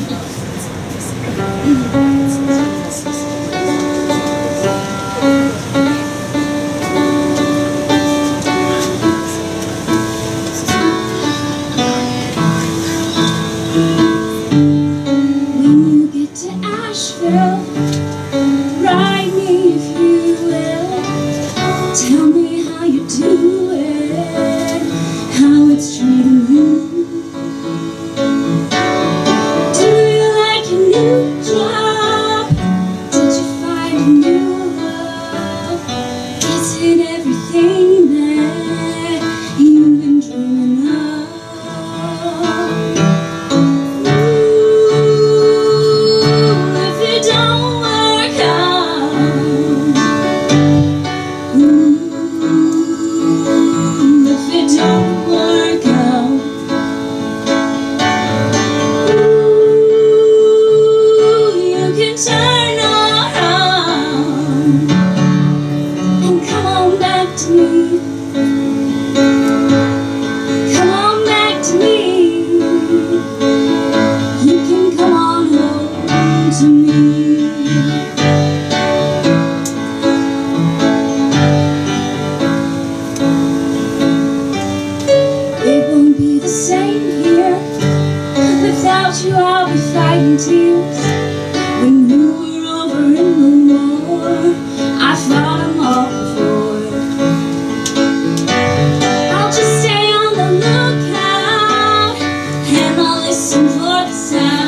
Write me if you will. Tell me how you do it, how it's treating you. Do you like your new job? Did you find a new love? Is it everything that you've been dreaming of? Without you, I'll be fighting tears. When you were over in the war, I fought them all before. I'll just stay on the lookout, and I'll listen for the sound.